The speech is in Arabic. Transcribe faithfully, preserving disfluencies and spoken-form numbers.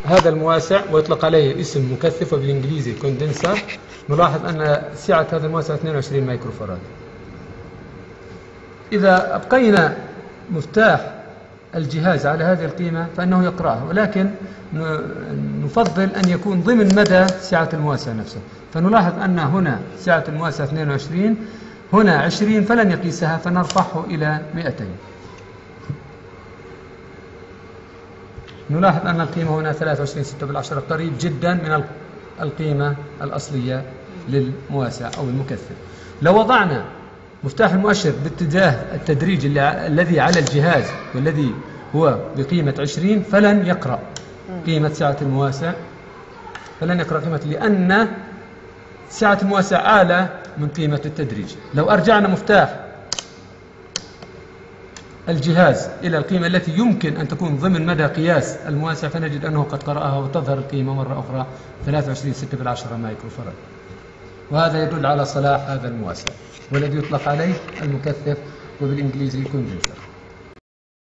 هذا المواسع ويطلق عليه اسم مكثف وبالإنجليزي كوندنسر، نلاحظ أن سعة هذا المواسع اثنين وعشرين مايكروفاراد. إذا أبقينا مفتاح الجهاز على هذه القيمة فإنه يقرأها، ولكن نفضل أن يكون ضمن مدى سعة المواسع نفسه. فنلاحظ أن هنا سعة المواسع اثنين وعشرين، هنا عشرين فلن يقيسها، فنرفعه إلى مئتين. نلاحظ أن القيمة هنا ثلاثة وعشرين ستة بالعشرة، قريب جدا من القيمة الأصلية للمواسع أو المكثف. لو وضعنا مفتاح المؤشر باتجاه التدريج الذي على الجهاز والذي هو بقيمة عشرين فلن يقرأ قيمة سعة المواسع، فلن يقرأ قيمة، لأن سعة المواسع أعلى من قيمة التدريج. لو أرجعنا مفتاح الجهاز إلى القيمة التي يمكن أن تكون ضمن مدى قياس المواسع فنجد أنه قد قرأها، وتظهر القيمة مرة أخرى ثلاثة وعشرين ستة بالعشرة مايكروفاراد. وهذا يدل على صلاح هذا المواسع، والذي يطلق عليه المكثف وبالإنجليزي كوندنسر.